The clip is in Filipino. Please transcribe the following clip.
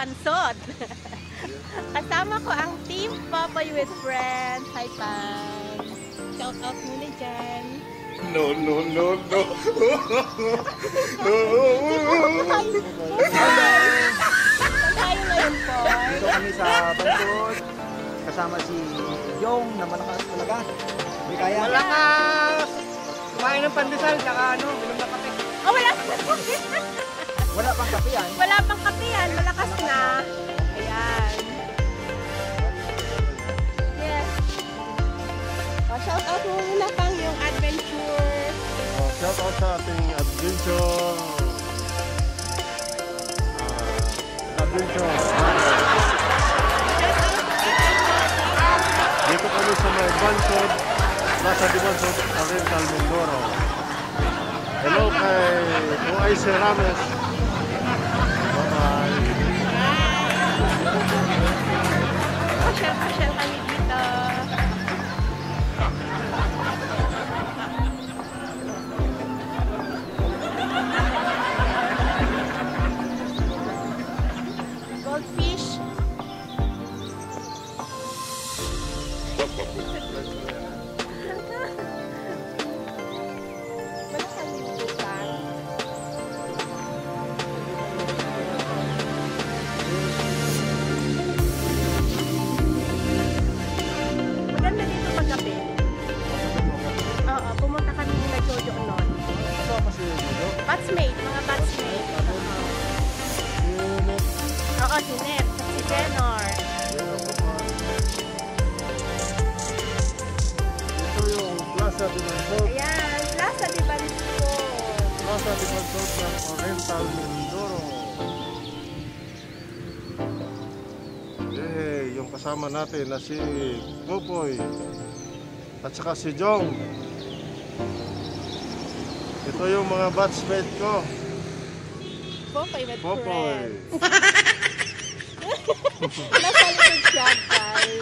Bansod. Kasama ko ang Team Popoy with Friends. Hi, Pan. Shout out muna dyan. No. Tayo ngayon po. Dito kami sa Bansod. Kasama si Jong na malakas talaga. May kaya. Malakas! Kumain ng pandesal, tsaka binom na kape. Oh, wala. Wala pang kape yan. Wala pang kape yan. Malakas na. Ayan. Yes. Oh, shout out mo muna pang yung adventure. Shout out sa ating adventure. Dito kami sa may Bansod, Plaza de Bansod, Oriental Mindoro. Hello kay OIC Rames. Bye-bye. Pasyal kami dito. Goldfish. Wala kang liputan. Maganda dito paggabi. Oo, pumunta kami nila Jojo noon. Kasama si Jojo. Batchmate, mga batchmate. Oo, si Nep, si Jenor. Ito yung Plaza de Bansod. Ayan, Plaza de Bansod. Plaza de Bansod ng Oriental Mindoro. Yay! Yung kasama natin na si Popoy at saka si Jong. Ito yung mga batchmate ko. Popoy with Popoy. friends. Nasa likod siya, guys.